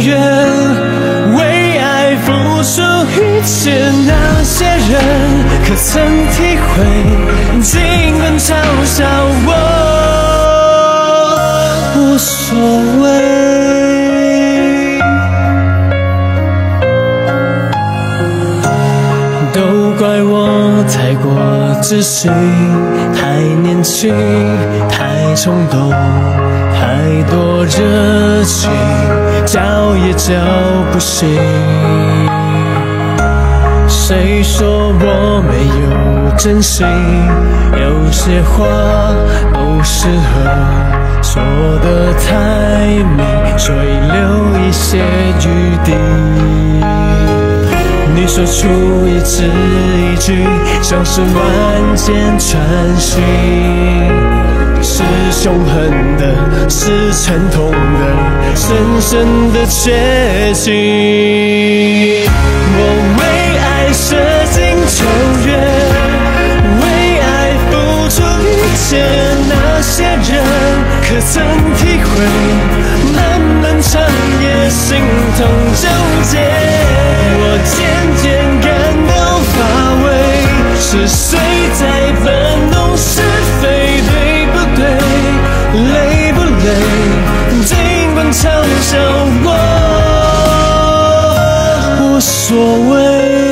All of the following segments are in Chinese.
远，为爱付出一切那些人，可曾体会尽管嘲笑我无所谓？都怪我太过自信，太年轻，太冲动，太多热情，叫也叫不醒。谁说我没有真心？有些话不适合说得太明，所以留一些余地。你说出一字一句，像是万箭穿心，是凶狠的，是沉痛的，深深的绝情。我为爱舍近求远，为爱付出一切那些人，可曾体会漫漫长夜心痛纠结？我渐渐感到乏味，是谁在搬弄是非？对不对？累不累？尽管嘲笑我无所谓。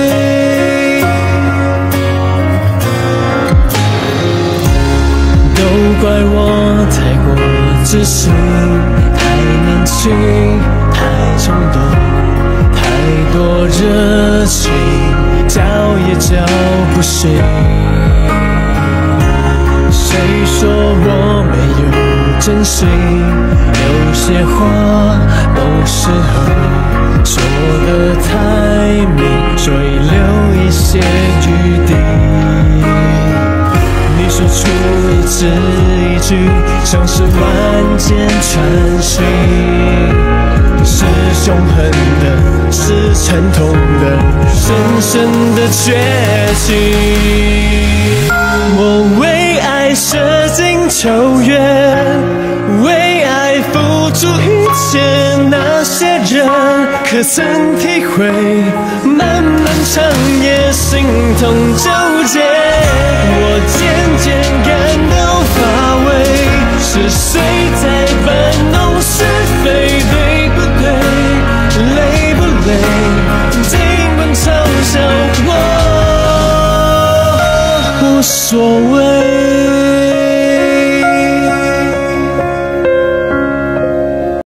都怪我太过自信，太年轻，太冲动，太多热情，叫也叫不醒。谁说我没有真心？有些话不适合说得太明，所以留一些余地。你说出一字一句，像是万箭穿心，是凶狠的，是沉痛的，深深的绝情。我为爱舍近求远，为爱付出一切那些人，可曾体会漫漫长夜心痛纠结？我渐渐感到乏味，是谁在搬弄是非？对不对？累不累？尽管嘲笑我无所谓。